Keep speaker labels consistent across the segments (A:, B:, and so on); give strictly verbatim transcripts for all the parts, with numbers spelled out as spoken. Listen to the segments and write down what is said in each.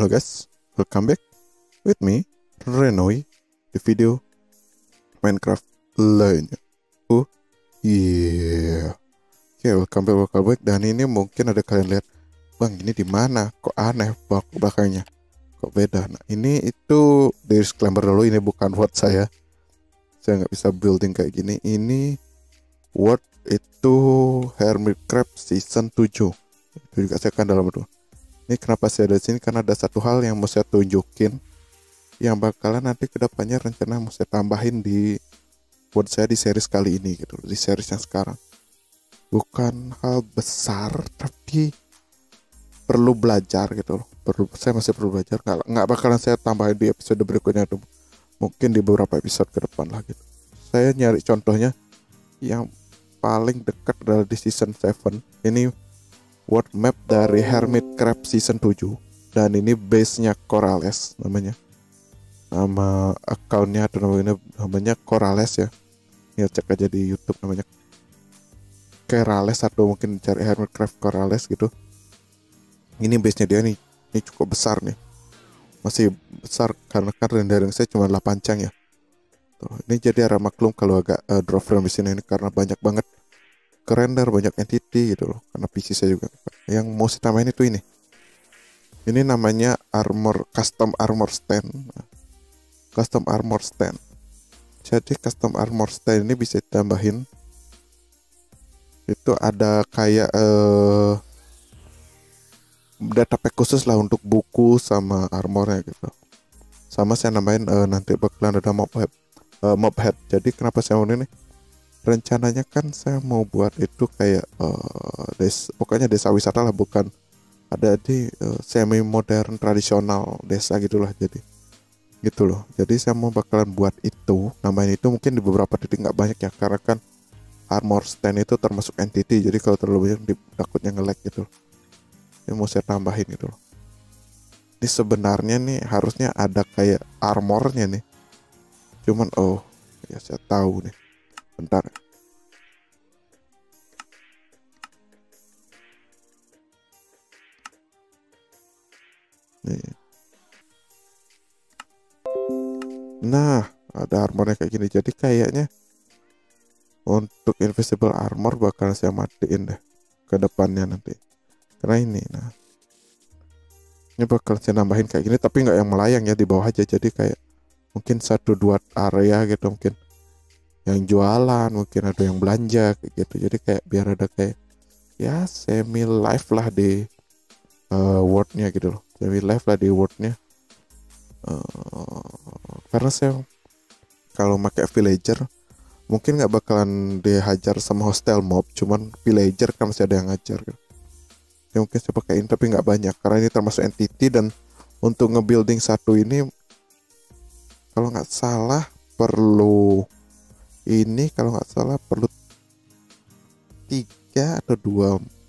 A: Halo guys, welcome back with me, Renoy, di video Minecraft lainnya. Oh yeah, oke, okay, welcome back, welcome back. Dan ini mungkin ada kalian lihat, bang ini di mana? Kok aneh bak belakangnya? Kok beda? Nah ini itu disclaimer dulu, ini bukan word saya. Saya nggak bisa building kayak gini. Ini word itu Hermitcraft season tujuh. Itu juga saya kan dalam itu. Ini kenapa saya ada di sini, karena ada satu hal yang mau saya tunjukin yang bakalan nanti kedepannya rencana mau saya tambahin di buat saya di series kali ini gitu, di series yang sekarang. Bukan hal besar tapi perlu belajar gitu loh. Perlu, saya masih perlu belajar. Nggak, nggak bakalan saya tambahin di episode berikutnya tuh. Mungkin di beberapa episode ke depan lah gitu. Saya nyari contohnya yang paling dekat adalah di season tujuh. Ini world map dari Hermitcraft season tujuh, dan ini base-nya Corales namanya. Nama account-nya atau namanya, namanya Corales ya. Ya cek aja di YouTube namanya Corales, atau mungkin cari Hermitcraft Corales gitu. Ini base-nya dia nih. Ini cukup besar nih. Masih besar karena kan rendering saya cuma delapan cang ya. Tuh, ini jadi arah maklum kalau agak uh, drop frame di sini ini karena banyak banget kerender, banyak entity gitu loh, karena P C saya juga. Yang mau saya tambahin itu ini ini namanya armor, custom armor stand. Custom armor stand, jadi custom armor stand ini bisa ditambahin. Itu ada kayak eh, data pack khusus lah untuk buku sama armornya gitu. Sama saya nambahin eh, nanti bakalan ada mob head, eh, mob head. Jadi kenapa saya mau ini, rencananya kan saya mau buat itu kayak uh, des, pokoknya desa wisata lah, bukan ada di uh, semi modern tradisional desa gitulah, jadi gitu loh. Jadi saya mau bakalan buat itu, namanya itu mungkin di beberapa titik nggak banyak ya, karena kan armor stand itu termasuk entity, jadi kalau terlalu banyak di, takutnya nge-lag gitu. Ini mau saya tambahin gitu loh. Ini sebenarnya nih harusnya ada kayak armornya nih, cuman oh ya saya tahu nih. Bentar. Nih. Nah, ada armornya kayak gini. Jadi kayaknya untuk invisible armor bakal saya matiin deh ke depannya nanti. Karena ini, nah, ini bakal saya nambahin kayak gini, tapi nggak yang melayang ya, di bawah aja. Jadi kayak mungkin satu dua area gitu, mungkin yang jualan, mungkin ada yang belanja kayak gitu. Jadi kayak biar ada kayak ya semi live lah di uh, wordnya gitu loh, semi live lah di wordnya. Uh, karena saya kalau pakai villager mungkin nggak bakalan dihajar sama hostile mob, cuman villager kan masih ada yang ngajar gitu. Ya mungkin saya pakaiin tapi nggak banyak karena ini termasuk entity, dan untuk nge-building satu ini kalau nggak salah perlu ini kalau nggak salah perlu tiga atau dua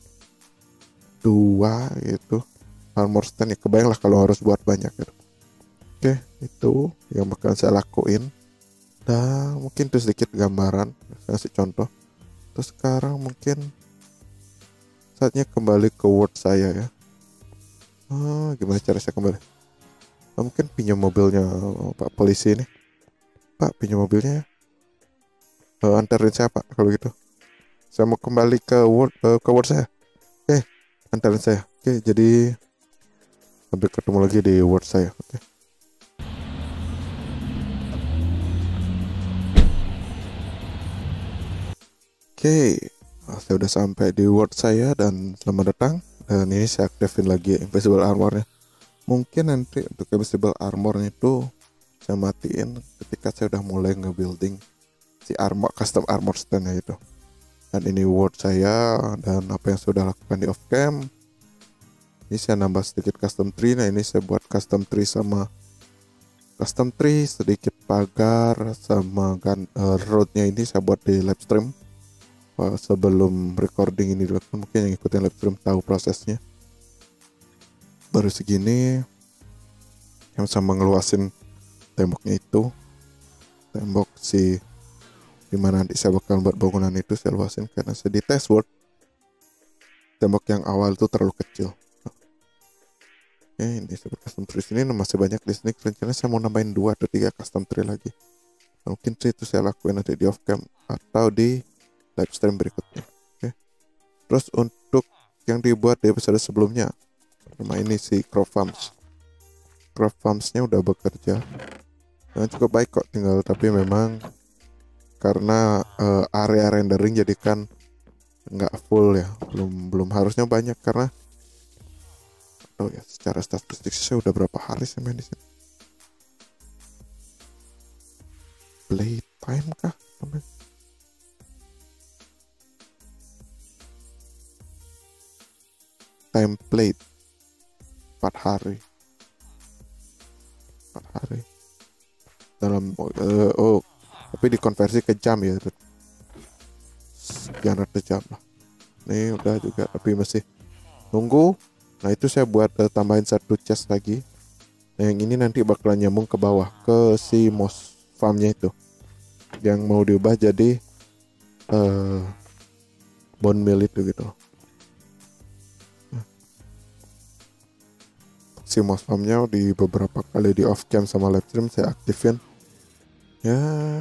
A: dua gitu armor stand ya. Kebayang lah kalau harus buat banyak gitu. Oke, itu yang bakal saya lakuin. Dan mungkin itu sedikit gambaran, saya kasih contoh. Terus sekarang mungkin saatnya kembali ke word saya ya. Oh, gimana cara saya kembali? Oh, mungkin pinjam mobilnya Pak polisi ini. Pak, pinjam mobilnya ya. Uh, antarin saya Pak kalau gitu. Saya mau kembali ke word uh, ke word saya. Oke, antarin saya. Oke, jadi sampai ketemu lagi di word saya. Oke. Oke, nah, saya udah sampai di word saya dan selamat datang. Dan ini saya aktifin lagi invisible armornya. Mungkin nanti untuk invisible armor itu saya matiin ketika saya udah mulai nge-building si armor, custom armor stand itu. Dan ini word saya dan apa yang sudah lakukan di off cam. Ini saya nambah sedikit custom tree. Nah ini saya buat custom tree sama custom tree, sedikit pagar sama kan uh, roadnya ini saya buat di live stream. Uh, sebelum recording ini dilakukan, mungkin yang ikutin live stream tahu prosesnya. Baru segini yang sama ngeluasin temboknya itu, tembok si dimana nanti saya bakal buat bangunan itu saya luasin, karena saya di test world tembok yang awal itu terlalu kecil. Oke, ini super custom tree sini masih banyak di sini. Rencana saya mau nambahin dua atau tiga custom tree lagi. Mungkin sih itu saya lakuin nanti di off cam atau di live stream berikutnya. Oke. Terus untuk yang dibuat di episode sebelumnya, pertama ini si Crop Farms. Crop Farms-nya udah bekerja. Nah, cukup baik kok, tinggal tapi memang karena uh, area rendering jadikan nggak full ya, belum belum harusnya banyak karena oh ya secara statistik saya udah berapa hari saya main di sini. Playtime kah? Template empat hari. empat hari. Dalam uh, oh, tapi dikonversi ke jam ya. Sekian ratus jam lah. Ini udah juga tapi masih nunggu. Nah, itu saya buat uh, tambahin satu chest lagi. Nah, yang ini nanti bakalan nyambung ke bawah ke si moss farmnya itu. Yang mau diubah jadi uh, bone meal itu gitu. Si moss farmnya di beberapa kali di off cam sama live stream saya aktifin ya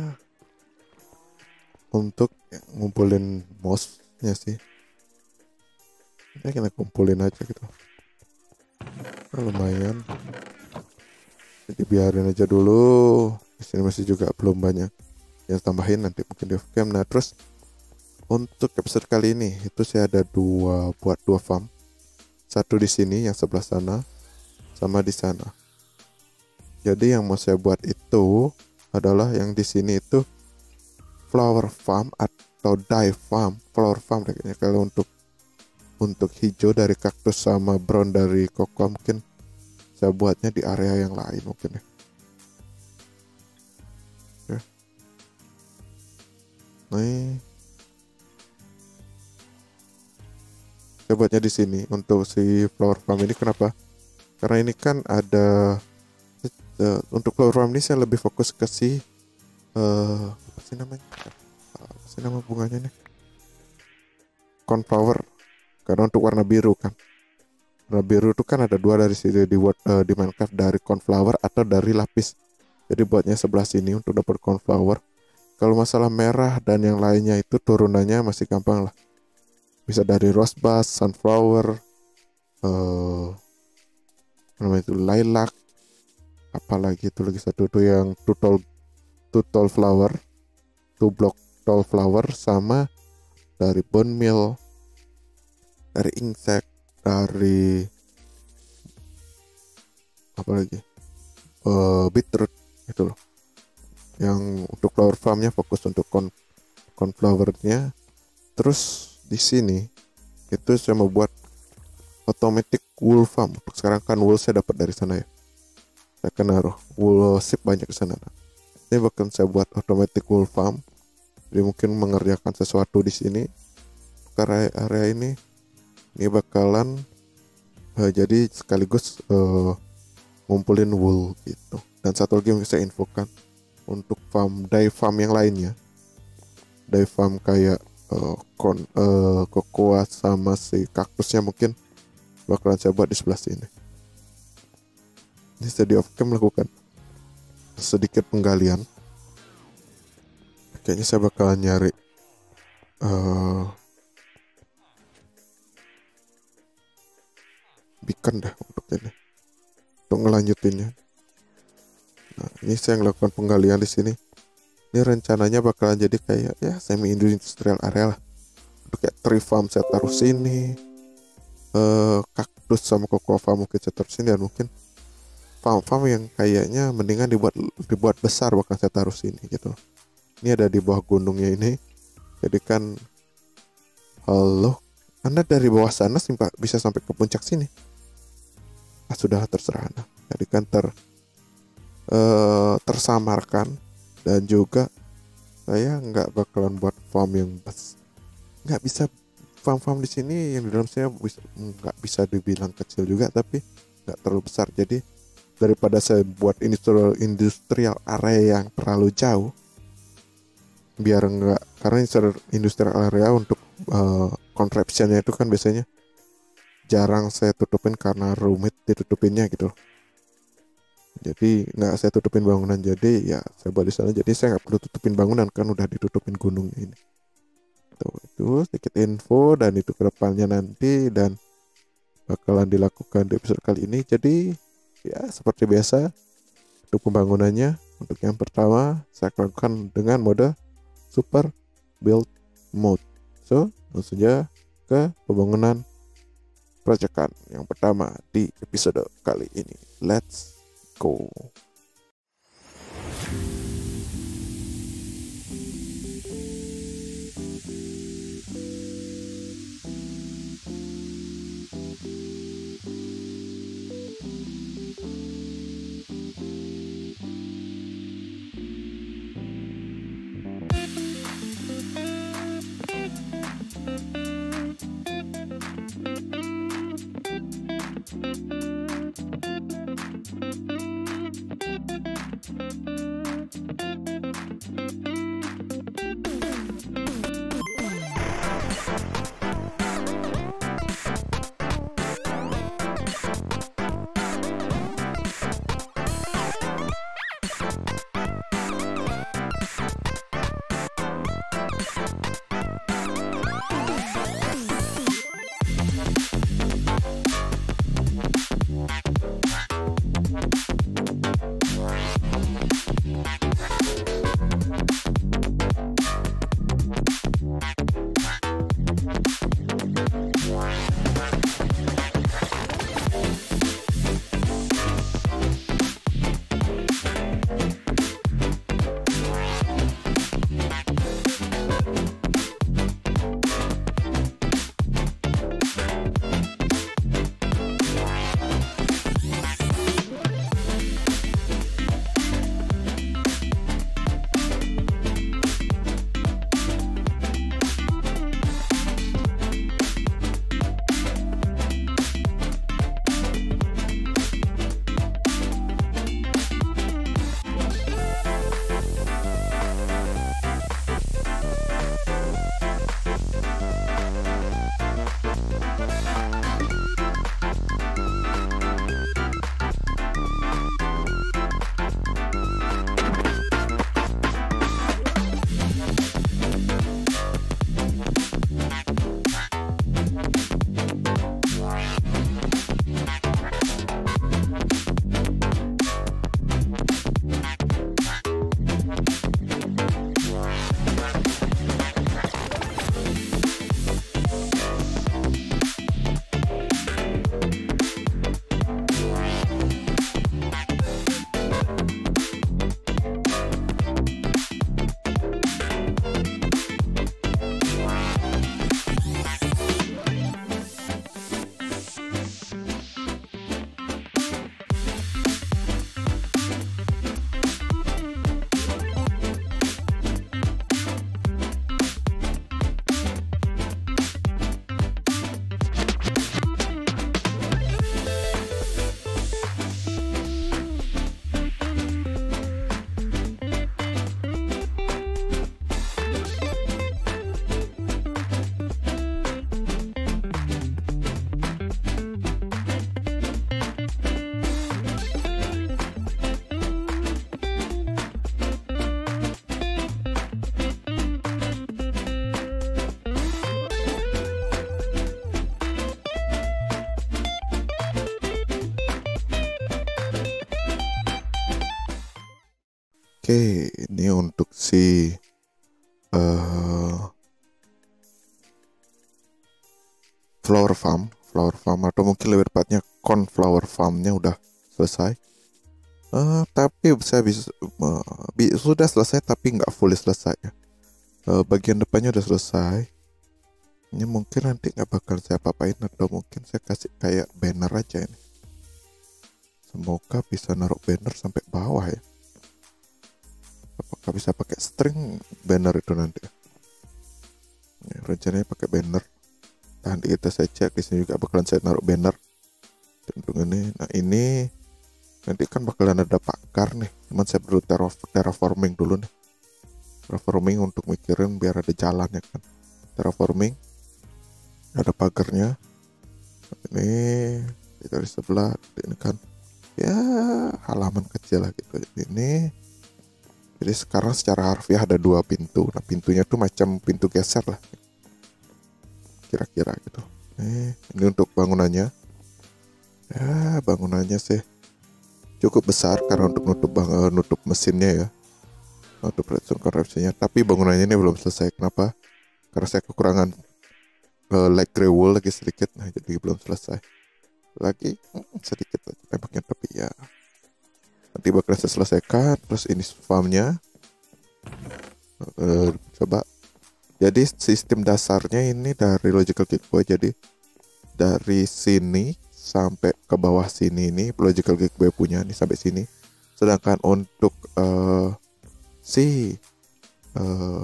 A: untuk ngumpulin mossnya sih. Ya kita kumpulin aja gitu. Nah, lumayan. Jadi biarin aja dulu. Di sini masih juga belum banyak. Yang tambahin nanti mungkin di off cam. Nah, terus untuk episode kali ini itu saya ada dua buat dua farm. Satu di sini yang sebelah sana sama di sana. Jadi yang mau saya buat itu adalah yang di sini itu flower farm atau dye farm. Flower farm kayaknya kalau untuk untuk hijau dari kaktus sama brown dari koko mungkin saya buatnya di area yang lain mungkin ya. Oke. Nih. Saya buatnya di sini untuk si flower farm ini kenapa? Karena ini kan ada uh, untuk flower farm ini saya lebih fokus ke si uh, apa sih namanya? Apa sih nama bunganya nih? Cornflower. Karena untuk warna biru kan. Warna biru itu kan ada dua dari sini di uh, di Minecraft, dari cornflower atau dari lapis. Jadi buatnya sebelah sini untuk dapat cornflower. Kalau masalah merah dan yang lainnya itu turunannya masih gampang lah. Bisa dari rosebud, sunflower, uh, namanya itu lilac, apalagi itu lagi satu tuh yang two tall, two tall flower, two block tall flower, sama dari bone meal, dari insect, dari apa lagi, uh, beetroot itu loh. Yang untuk flower farmnya fokus untuk con cornflowernya. Terus di sini itu saya mau buat automatic wool farm. Untuk sekarang kan wool saya dapat dari sana ya. Saya akan naruh wool sheep banyak di sana. Ini bahkan saya buat automatic wool farm. Jadi mungkin mengerjakan sesuatu di sini. Karena area ini ini bakalan uh, jadi sekaligus uh, ngumpulin wool gitu. Dan satu lagi yang saya infokan untuk farm dye farm yang lainnya. Dye farm kayak uh, kon uh, kokoa sama si kaktusnya mungkin bakalan saya buat di sebelah sini. Ini saya di off cam melakukan sedikit penggalian. Kayaknya saya bakalan nyari uh, beacon dah untuk ini, untuk ngelanjutinnya. Nah, ini saya melakukan penggalian di sini. Ini rencananya bakalan jadi kayak ya semi industrial area lah. Untuk kayak tree farm saya taruh sini, uh, kaktus sama cocoa farm mungkin saya taruh sini, dan mungkin farm-farm yang kayaknya mendingan dibuat dibuat besar bakal saya taruh sini gitu. Ini ada di bawah gunungnya ini. Jadi kan halo, Anda dari bawah sana simpa, bisa sampai ke puncak sini. Ah, sudah terserah Anda. Jadi kan ter uh, tersamarkan. Dan juga saya nggak bakalan buat farm yang bes, nggak bisa farm-farm di sini yang di dalam saya bisa, nggak bisa dibilang kecil juga tapi nggak terlalu besar. Jadi daripada saya buat industrial industrial area yang terlalu jauh, biar nggak, karena industrial area untuk uh, contraptionnya itu kan biasanya jarang saya tutupin karena rumit ditutupinnya gitu. Jadi nggak saya tutupin bangunan, jadi ya saya buat di sana. Jadi saya nggak perlu tutupin bangunan kan udah ditutupin gunungnya ini. Tuh, itu sedikit info dan itu kedepannya nanti dan bakalan dilakukan di episode kali ini. Jadi ya seperti biasa untuk pembangunannya, untuk yang pertama saya lakukan dengan mode super build mode. So langsung saja ke pembangunan proyekan yang pertama di episode kali ini. Let's go. Oke, ini untuk si uh, flower farm, flower farm atau mungkin lebih tepatnya cornflower farmnya udah selesai. Uh, tapi saya bisa uh, bi sudah selesai tapi nggak fully selesai ya. Uh, bagian depannya udah selesai. Ini mungkin nanti nggak bakal saya apa-apain atau mungkin saya kasih kayak banner aja ini. Semoga bisa naruh banner sampai bawah ya. Apakah bisa pakai string banner itu nanti? Ya, rencananya pakai banner. Nanti kita saya cek di sini juga bakalan saya naruh banner. Tentu ini, nah ini nanti kan bakalan ada pagar nih. Cuman saya perlu terraforming dulu nih. Terraforming untuk mikirin biar ada jalan ya kan. Terraforming, ada pagarnya. Ini dari sebelah ini kan ya halaman kecil lah gitu. Ini jadi sekarang secara harfiah ada dua pintu. Nah pintunya tuh macam pintu geser lah kira-kira gitu. Ini, ini untuk bangunannya. Ya bangunannya sih cukup besar karena untuk nutup bang, uh, nutup mesinnya ya, nutup redstone corruptionnya. Tapi bangunannya ini belum selesai. Kenapa? Karena saya kekurangan uh, light grey wool lagi sedikit. Nah jadi belum selesai. Lagi hmm, sedikit aja tembaknya, tapi ya nanti bakal saya selesaikan. Terus ini farmnya. Uh, coba. Jadi sistem dasarnya ini dari logical gateway. Jadi dari sini sampai ke bawah sini ini logical gateway punya nih sampai sini. Sedangkan untuk uh, si uh,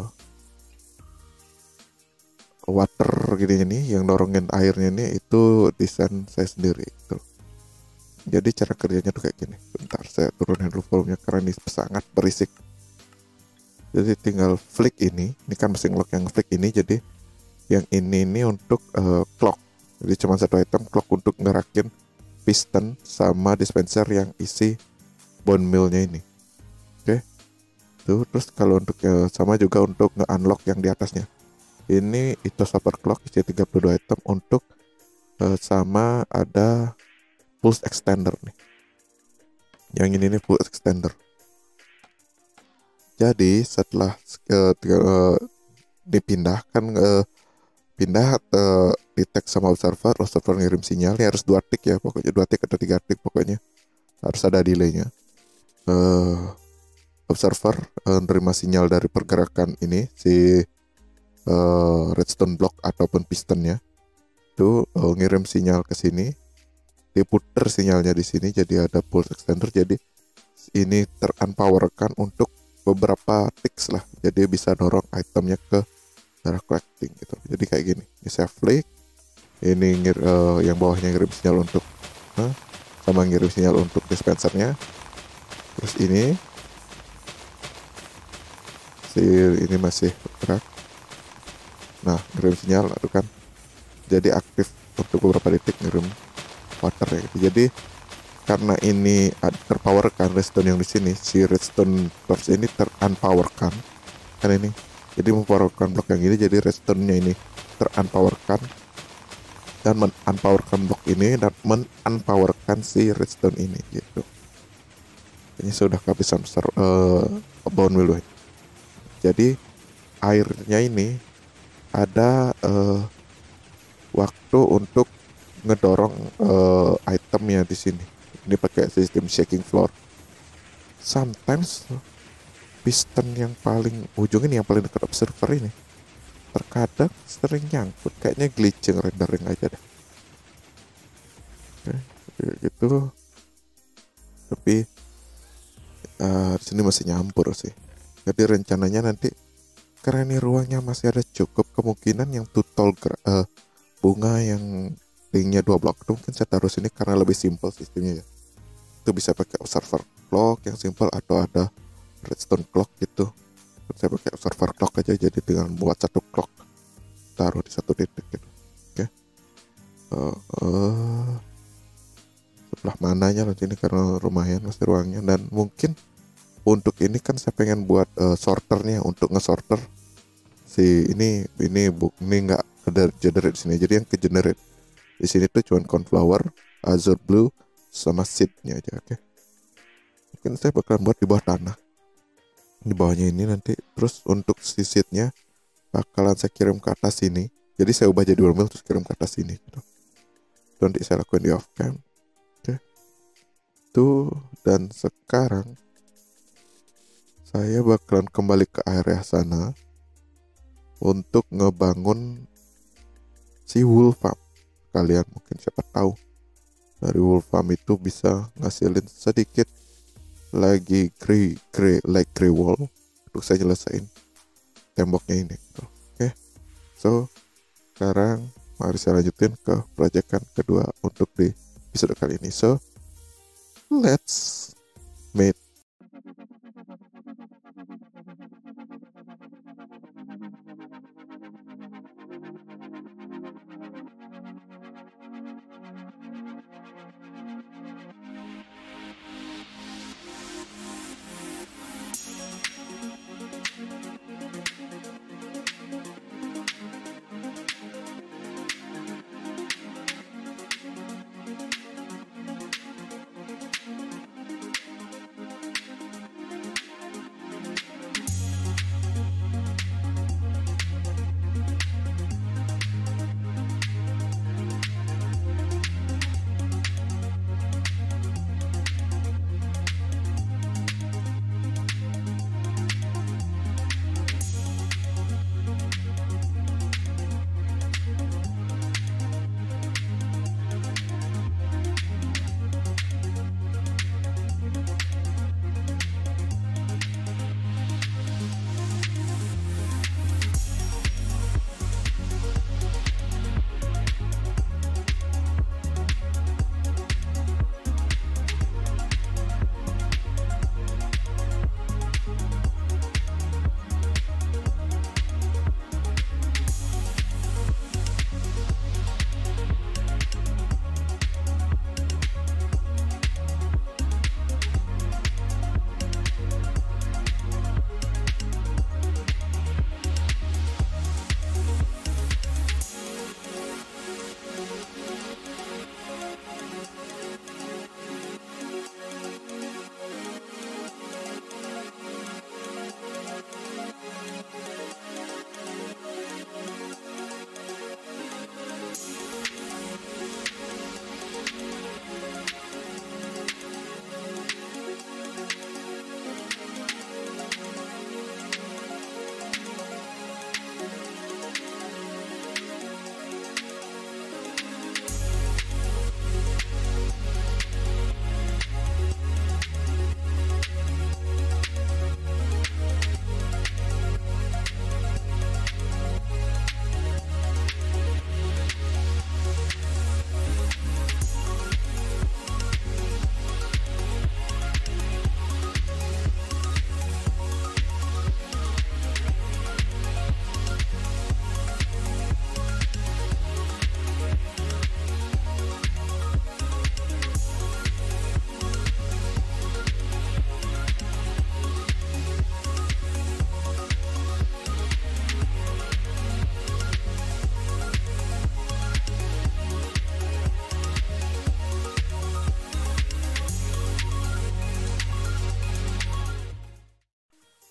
A: water gini nih yang dorongin airnya nih itu desain saya sendiri gitu. Jadi cara kerjanya tuh kayak gini. Bentar saya turunin dulu volumenya karena ini sangat berisik. Jadi tinggal flick ini, ini kan mesin lock yang flick ini. Jadi yang ini ini untuk uh, clock. Jadi cuma satu item clock untuk ngerakin piston sama dispenser yang isi bone millnya ini. Oke. Tuh, terus kalau untuk uh, sama juga untuk nge-unlock yang di atasnya. Ini itu super clock isi tiga puluh dua item untuk uh, sama ada pulse extender nih. Yang ini nih pulse extender. Jadi setelah uh, uh, dipindahkan uh, pindah uh, di tag sama observer, observer ngirim sinyal. Ini harus dua tick ya pokoknya, dua tick atau tiga tick pokoknya harus ada delaynya. Uh, observer uh, nerima sinyal dari pergerakan ini si uh, redstone block ataupun pistonnya, itu uh, ngirim sinyal ke sini, diputer sinyalnya di sini jadi ada pulse extender. Jadi ini terunpowerkan untuk beberapa ticks lah, jadi bisa dorong itemnya ke darah collecting gitu. Jadi kayak gini, ini saya flick, ini ngir, uh, yang bawahnya ngirim sinyal untuk uh, sama ngirim sinyal untuk dispensernya. Terus ini si ini masih bergerak, nah ngirim sinyal itu kan jadi aktif untuk beberapa detik ngirim water ya gitu. Jadi karena ini terpowerkan redstone yang di sini, si redstone source ini terunpowerkan kan ini. Jadi mempowerkan blok yang ini, jadi redstone-nya ini terunpowerkan dan men-unpowerkan blok ini dan men-unpowerkan si redstone ini gitu. Ini sudah kehabisan uh, bone meal. Jadi airnya ini ada uh, waktu untuk ngedorong uh, itemnya di sini. Ini pakai sistem shaking floor. Sometimes piston yang paling ujung ini, yang paling dekat observer ini, terkadang sering nyangkut, kayaknya glitching rendering aja deh. Oke, gitu. Tapi uh, di sini masih nyampur sih. Jadi rencananya nanti karena ini ruangnya masih ada cukup, kemungkinan yang tutol uh, bunga yang tingginya dua blok itu mungkin saya taruh sini karena lebih simple sistemnya ya. Itu bisa pakai observer clock yang simple atau ada redstone clock gitu. Saya pakai observer clock aja, jadi dengan buat satu clock taruh di satu titik gitu. Oke. Okay. Uh, uh, sebelah mananya nanti ini karena lumayan masih ruangnya, dan mungkin untuk ini kan saya pengen buat uh, sorternya untuk ngesorter si ini ini bu ini nggak ada generate di sini, jadi yang ke generate di sini tuh cuman cornflower, azure blue sama seednya aja. Oke. Okay. Mungkin saya bakalan buat di bawah tanah. Di bawahnya ini nanti, terus untuk si seednya bakalan saya kirim ke atas sini. Jadi saya ubah jadi wormhole terus kirim ke atas sini gitu. Itu nanti saya lakuin di off cam. Oke. Okay. Tuh, dan sekarang saya bakalan kembali ke area sana untuk ngebangun si wool farm. Kalian mungkin siapa tahu dari wool farm itu bisa ngasilin sedikit lagi grey grey like grey wall untuk saya nyelesain temboknya ini gitu. Oke. Okay. So sekarang mari saya lanjutin ke proyekan kedua untuk di episode kali ini. So let's meet.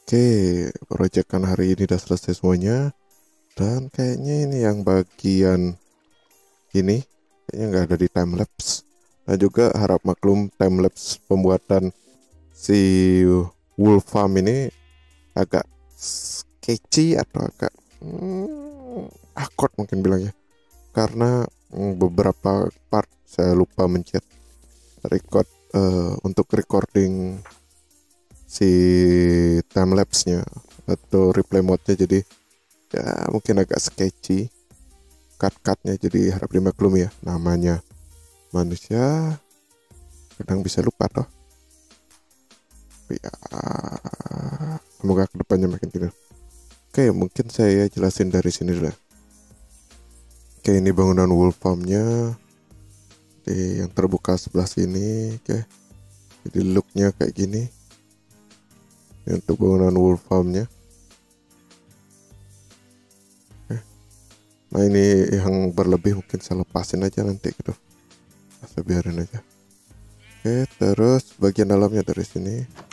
A: Oke, proyekan hari ini udah selesai semuanya. Dan kayaknya ini yang bagian ini kayaknya nggak ada di timelapse. Nah juga harap maklum timelapse pembuatan si Wolf Farm ini agak sketchy atau agak hmm, awkward mungkin bilangnya. Karena hmm, beberapa part saya lupa mencet record uh, untuk recording si timelapse-nya atau replay mode-nya, jadi ya mungkin agak sketchy cut-cutnya, jadi harap dimaklum ya, namanya manusia kadang bisa lupa toh ya, semoga kedepannya makin tidak. Oke, mungkin saya jelasin dari sini dulu. Oke, ini bangunan wolf farm-nya di yang terbuka sebelah sini. Oke, jadi look-nya kayak gini. Ini untuk bangunan wolf farm-nya. Nah ini yang berlebih mungkin saya lepasin aja nanti gitu, saya biarin aja. Oke, terus bagian dalamnya dari sini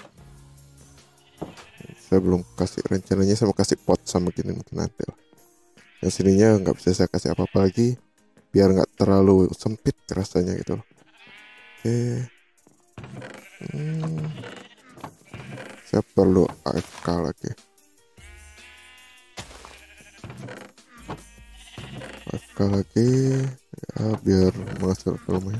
A: saya belum kasih, rencananya saya mau kasih pot sama gini mungkin nanti lah. Yang sininya nggak bisa saya kasih apa-apa lagi biar nggak terlalu sempit rasanya gitu loh. Oke, hmm. saya perlu A F K lagi. A F K lagi ya biar menghasilkan lumayan.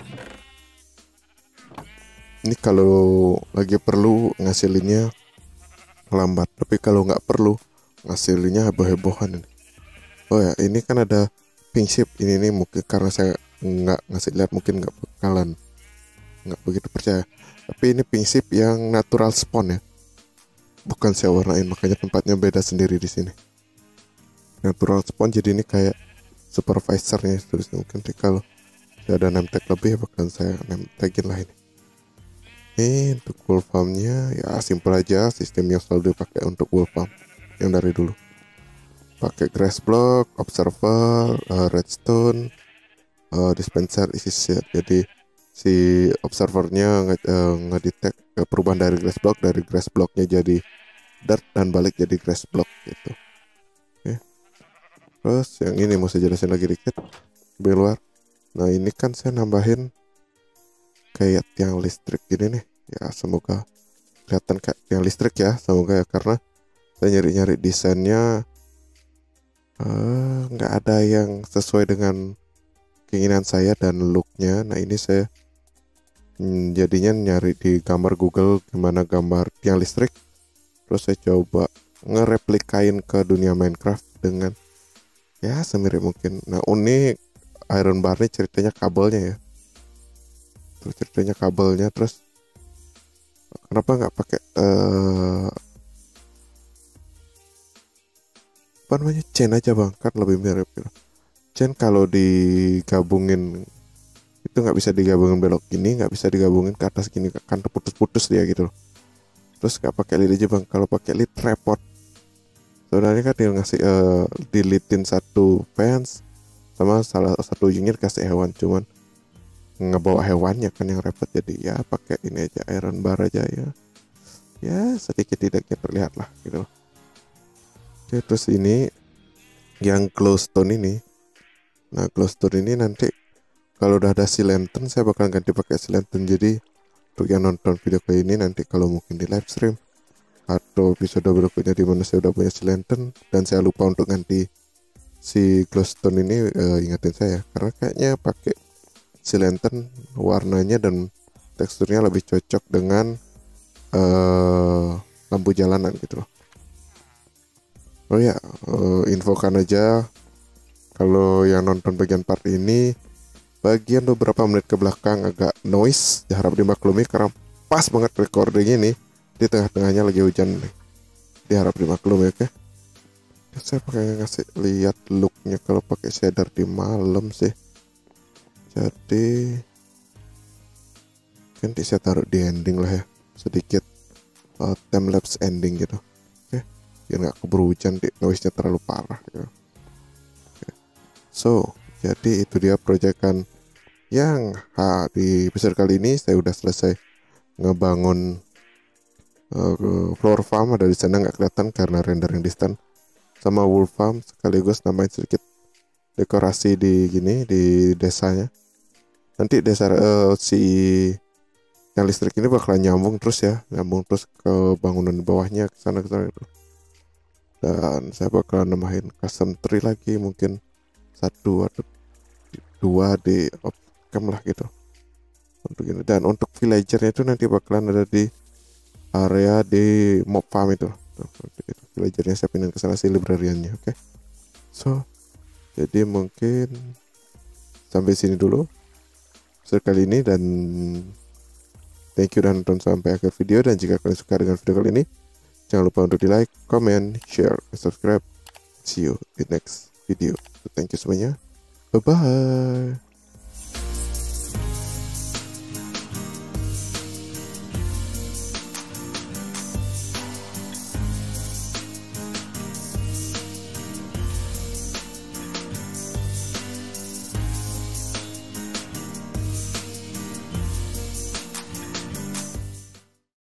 A: Ini kalau lagi perlu ngasilinnya lambat, tapi kalau nggak perlu ngasilinnya heboh-hebohan ini. Oh ya, ini kan ada pink ship ini nih, mungkin karena saya nggak ngasih lihat mungkin nggak bakalan nggak begitu percaya. Tapi ini pink ship yang natural spawn ya, bukan saya warnain, makanya tempatnya beda sendiri di sini. Natural spawn, jadi ini kayak supervisornya terusnya. Mungkin kalau saya ada name tag lebih bahkan saya name tagin lah ini. Ini untuk wolf farm-nya ya simple aja, sistem yang selalu dipakai untuk wolf farm yang dari dulu. Pakai grass block, observer, uh, redstone, uh, dispenser, isi set. Jadi si observernya nge uh, ngedetect uh, perubahan dari grass block, dari grass blocknya jadi dirt dan balik jadi grass block gitu. Oke. Terus yang ini mau saya jelasin lagi dikit di luar. Nah ini kan saya nambahin kayak tiang listrik gini nih ya, semoga kelihatan kayak tiang listrik ya, semoga ya, karena saya nyari-nyari desainnya nggak uh, ada yang sesuai dengan keinginan saya dan looknya. Nah ini saya hmm, jadinya nyari di gambar Google gimana gambar tiang listrik, terus saya coba ngereplikain ke dunia Minecraft dengan ya semirip mungkin. Nah unik iron bar nih ceritanya kabelnya ya, terus ceritanya kabelnya terus kenapa nggak pakai uh, apa namanya chain aja bang, kan lebih mirip gitu. Chain kalau digabungin itu nggak bisa digabungin belok gini, nggak bisa digabungin ke atas gini, kan terputus-putus dia gitu loh. Terus nggak pakai lead aja bang, kalau pakai lead repot. Sebenarnya kan dia ngasih uh, deletein satu fence sama salah satu unit kasih hewan, cuman ngebawa hewannya kan yang repot, jadi ya pakai ini aja iron bar aja ya, ya sedikit tidaknya terlihat lah gitu. Oke, terus ini yang glowstone ini, nah glowstone ini nanti kalau udah ada si lantern saya bakal ganti pakai si lantern. Jadi untuk yang nonton video kali ini nanti kalau mungkin di live stream atau episode berikutnya di mana saya udah punya si lantern dan saya lupa untuk ganti si glowstone ini, uh, ingetin saya karena kayaknya pakai si lantern warnanya dan teksturnya lebih cocok dengan uh, lampu jalanan gitu loh. Oh ya, uh, infokan aja kalau yang nonton bagian part ini, bagian beberapa menit ke belakang agak noise, ya harap dimaklumi karena pas banget recording ini di tengah-tengahnya lagi hujan nih. Diharap dimaklumi, oke. Okay? Saya pakai ngasih lihat looknya kalau pakai shader di malam sih. Jadi nanti saya taruh di ending lah ya, sedikit uh, time lapse ending gitu, oke, okay? Biar nggak keburu hujan, di noise-nya terlalu parah gitu. Okay. So jadi itu dia proyekan yang ha, di episode kali ini saya udah selesai ngebangun uh, flower farm ada di sana, nggak kelihatan karena rendering distance, sama wool farm sekaligus nambahin sedikit dekorasi di gini di desanya. Nanti desa uh, si yang listrik ini bakalan nyambung terus ya, nyambung terus ke bangunan bawahnya ke sana ke sana itu. Dan saya bakalan nambahin custom tree lagi, mungkin satu atau dua di off-cam lah gitu untuk ini. Dan untuk villagernya itu nanti bakalan ada di area di mob farm itu. Itu villagernya saya pindahin ke sana si librariannya. Oke, okay? So jadi mungkin sampai sini dulu sekali ini, dan thank you dan nonton sampai akhir video. Dan jika kalian suka dengan video kali ini, jangan lupa untuk di like, comment, share, subscribe. See you in next video. So, thank you semuanya. Bye bye.